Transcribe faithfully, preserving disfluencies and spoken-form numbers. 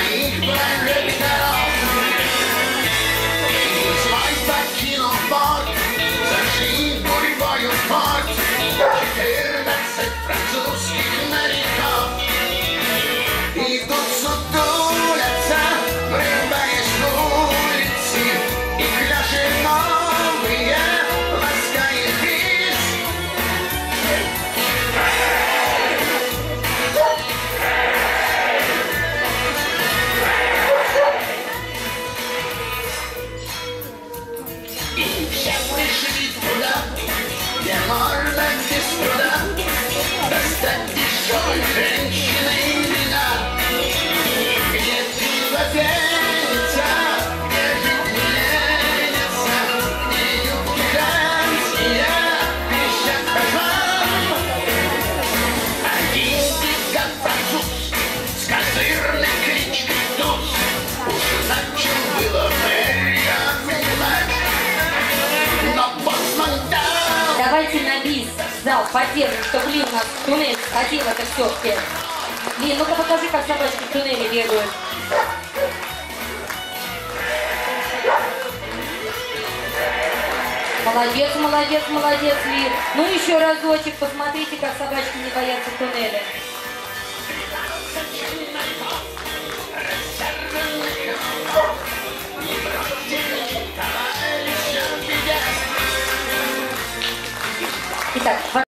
своих прожекторов. И свой покинул порт, зашли гурьбою в порт четырнадцать французских моряков. Идут сутулятся, врываясь в улицы, и пляжи новые ласкает бриз. И все пришли туда, где можно без труда достать дешевой женщиной вина. Где пиво пенится, где жить не ленится, где юбки женские пищат кожам. Один дикан француз с козырной кличкой Туз уж начал было Мэрия обнимать, но боцман дал. Давайте на бис, зал, поддержим, чтобы Ли у нас в туннель сходил это все-таки. Ли, ну-ка покажи, как собачки в туннеле бегают. Молодец, молодец, молодец, Ли. Ну еще разочек, посмотрите, как собачки не боятся в туннеле. Итак,